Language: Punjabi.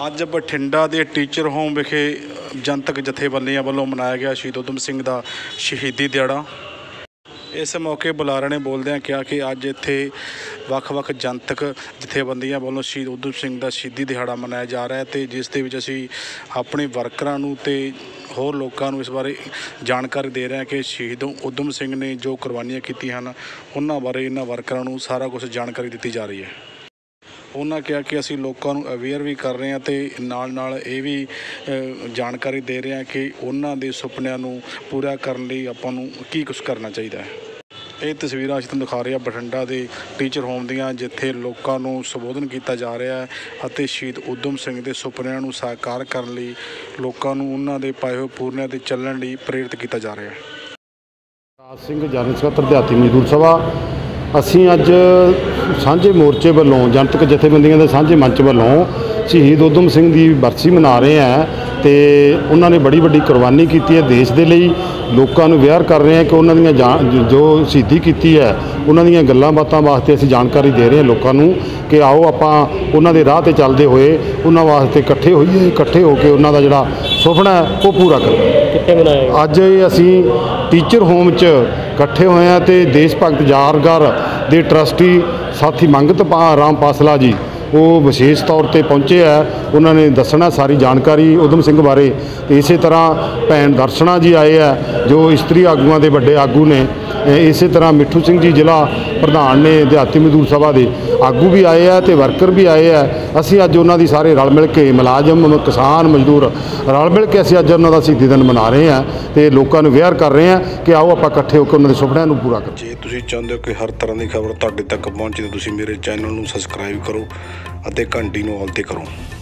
ਅੱਜ ਬਠਿੰਡਾ ਦੇ ਟੀਚਰ ਹੋਮ ਵਿਖੇ ਜਨਤਕ ਜਥੇਬੰਦੀਆਂ ਵੱਲੋਂ ਮਨਾਇਆ ਗਿਆ ਸ਼ਹੀਦ ਊਧਮ ਸਿੰਘ ਦਾ ਸ਼ਹੀਦੀ ਦਿਹਾੜਾ। ਇਸ ਮੌਕੇ ਬੁਲਾਰੇ ਨੇ ਬੋਲਦਿਆਂ ਕਿਹਾ ਕਿ ਅੱਜ ਇੱਥੇ ਵੱਖ-ਵੱਖ ਜਨਤਕ ਜਥੇਬੰਦੀਆਂ ਵੱਲੋਂ ਸ਼ਹੀਦ ਊਧਮ ਸਿੰਘ ਦਾ ਸ਼ਹੀਦੀ ਦਿਹਾੜਾ ਮਨਾਇਆ ਜਾ ਰਿਹਾ ਅਤੇ ਜਿਸ ਦੇ ਵਿੱਚ ਅਸੀਂ ਆਪਣੇ ਵਰਕਰਾਂ ਨੂੰ ਅਤੇ ਹੋਰ ਲੋਕਾਂ ਨੂੰ ਇਸ ਬਾਰੇ ਜਾਣਕਾਰੀ ਦੇ ਰਹੇ ਹਾਂ ਕਿ ਸ਼ਹੀਦ ਊਧਮ ਸਿੰਘ ਨੇ ਜੋ ਕੁਰਬਾਨੀਆਂ ਕੀਤੀਆਂ ਹਨ ਉਹਨਾਂ ਬਾਰੇ ਇਹਨਾਂ ਵਰਕਰਾਂ ਨੂੰ ਸਾਰਾ ਕੁਝ ਜਾਣਕਾਰੀ ਦਿੱਤੀ ਜਾ ਰਹੀ ਹੈ। ਉਹਨਾਂ ਕਿਹਾ ਕਿ ਅਸੀਂ ਲੋਕਾਂ ਨੂੰ ਅਵੇਅਰ ਵੀ ਕਰ ਰਹੇ ਹਾਂ ਅਤੇ ਨਾਲ ਇਹ ਵੀ ਜਾਣਕਾਰੀ ਦੇ ਰਹੇ ਹਾਂ ਕਿ ਉਹਨਾਂ ਦੇ ਸੁਪਨਿਆਂ ਨੂੰ ਪੂਰਾ ਕਰਨ ਲਈ ਆਪਾਂ ਨੂੰ ਕੀ ਕੁਛ ਕਰਨਾ ਚਾਹੀਦਾ ਹੈ। ਇਹ ਤਸਵੀਰਾਂ ਅਸੀਂ ਤੁਹਾਨੂੰ ਦਿਖਾ ਰਹੇ ਹਾਂ ਬਠਿੰਡਾ ਦੇ ਟੀਚਰ ਹੋਮ ਦੀਆਂ, ਜਿੱਥੇ ਲੋਕਾਂ ਨੂੰ ਸੰਬੋਧਨ ਕੀਤਾ ਜਾ ਰਿਹਾ ਹੈ ਅਤੇ ਸ਼ਹੀਦ ਊਧਮ ਸਿੰਘ ਦੇ ਸੁਪਨਿਆਂ ਨੂੰ ਸਾਕਾਰ ਕਰਨ ਲਈ ਲੋਕਾਂ ਨੂੰ ਉਹਨਾਂ ਦੇ ਪਾਏ ਹੋਏ ਪੂਰਨਿਆਂ 'ਤੇ ਚੱਲਣ ਲਈ ਪ੍ਰੇਰਿਤ ਕੀਤਾ ਜਾ ਰਿਹਾ ਹੈ। ਰਾਜ ਸਿੰਘ ਜਨਰਲ ਸਕੱਤਰ ਦਿਹਾਤੀ ਮਜ਼ਦੂਰ ਸਭਾ, ਅਸੀਂ ਅੱਜ ਸਾਂਝੇ ਮੋਰਚੇ ਵੱਲੋਂ ਜਨਤਕ ਜਥੇਬੰਦੀਆਂ ਦੇ ਸਾਂਝੇ ਮੰਚ ਵੱਲੋਂ ਸ਼ਹੀਦ ਊਧਮ ਸਿੰਘ ਦੀ ਬਰਸੀ ਮਨਾ ਰਹੇ ਹਾਂ ਅਤੇ ਉਹਨਾਂ ਨੇ ਬੜੀ ਵੱਡੀ ਕੁਰਬਾਨੀ ਕੀਤੀ ਹੈ ਦੇਸ਼ ਦੇ ਲਈ। ਲੋਕਾਂ ਨੂੰ ਅਵੇਅਰ ਕਰ ਰਹੇ ਹਾਂ ਕਿ ਉਹਨਾਂ ਦੀਆਂ ਜੋ ਸ਼ਹੀਦੀ ਕੀਤੀ ਹੈ ਉਹਨਾਂ ਦੀਆਂ ਗੱਲਾਂ ਬਾਤਾਂ ਵਾਸਤੇ ਅਸੀਂ ਜਾਣਕਾਰੀ ਦੇ ਰਹੇ ਹਾਂ ਲੋਕਾਂ ਨੂੰ ਕਿ ਆਓ ਆਪਾਂ ਉਹਨਾਂ ਦੇ ਰਾਹ 'ਤੇ ਚੱਲਦੇ ਹੋਏ ਉਹਨਾਂ ਵਾਸਤੇ ਇਕੱਠੇ ਹੋਈਏ, ਇਕੱਠੇ ਹੋ ਕੇ ਉਹਨਾਂ ਦਾ ਜਿਹੜਾ ਸੁਪਨਾ ਹੈ ਉਹ ਪੂਰਾ ਕਰੀਏ। ਕਿੱਥੇ ਬਣਾਇਆ ਅੱਜ ਅਸੀਂ ਟੀਚਰ ਹੋਮ 'ਚ ਇਕੱਠੇ ਹੋਏ ਹਾਂ ਅਤੇ ਦੇਸ਼ ਭਗਤ ਯਾਦਗਾਰ ਦੇ ਟਰਸਟੀ ਸਾਥੀ ਮੰਗਤ ਰਾਮ ਪਾਸਲਾ ਜੀ ਉਹ ਵਿਸ਼ੇਸ਼ ਤੌਰ 'ਤੇ ਪਹੁੰਚੇ ਆ। ਉਹਨਾਂ ਨੇ ਦੱਸਣਾ ਸਾਰੀ ਜਾਣਕਾਰੀ ਊਧਮ ਸਿੰਘ ਬਾਰੇ ਅਤੇ ਇਸੇ ਤਰ੍ਹਾਂ ਭੈਣ ਦਰਸ਼ਨਾ ਜੀ ਆਏ ਆ ਜੋ ਇਸਤਰੀ ਆਗੂਆਂ ਦੇ ਵੱਡੇ ਆਗੂ ਨੇ। ਇਸੇ ਤਰ੍ਹਾਂ ਮਿੱਠੂ ਸਿੰਘ ਜੀ ਜ਼ਿਲ੍ਹਾ ਪ੍ਰਧਾਨ ਨੇ ਦਿਹਾਤੀ ਮਜ਼ਦੂਰ ਸਭਾ ਦੇ ਆਗੂ ਵੀ ਆਏ ਆ ਅਤੇ ਵਰਕਰ ਵੀ ਆਏ ਆ। ਅਸੀਂ ਅੱਜ ਉਹਨਾਂ ਦੀ ਸਾਰੇ ਰਲ ਮਿਲ ਕੇ ਮੁਲਾਜ਼ਮ, ਕਿਸਾਨ, ਮਜ਼ਦੂਰ ਰਲ ਮਿਲ ਕੇ ਅਸੀਂ ਅੱਜ ਉਹਨਾਂ ਦਾ ਸ਼ਹੀਦੀ ਦਿਨ ਮਨਾ ਰਹੇ ਹਾਂ ਅਤੇ ਲੋਕਾਂ ਨੂੰ ਅਵੇਅਰ ਕਰ ਰਹੇ ਹਾਂ ਕਿ ਆਓ ਆਪਾਂ ਇਕੱਠੇ ਹੋ ਕੇ ਉਹਨਾਂ ਦੇ ਸੁਪਨਿਆਂ ਨੂੰ ਪੂਰਾ ਕਰੀਏ। ਜੇ ਤੁਸੀਂ ਚਾਹੁੰਦੇ ਹੋ ਕਿ ਹਰ ਤਰ੍ਹਾਂ ਦੀ ਖਬਰ ਤੁਹਾਡੇ ਤੱਕ ਪਹੁੰਚੇ ਤਾਂ ਤੁਸੀਂ ਮੇਰੇ ਚੈਨਲ ਨੂੰ ਸਬਸਕ੍ਰਾਈਬ ਕਰੋ ਅਤੇ ਘੰਟੀ ਨੂੰ ਆਲ 'ਤੇ ਕਰੋ।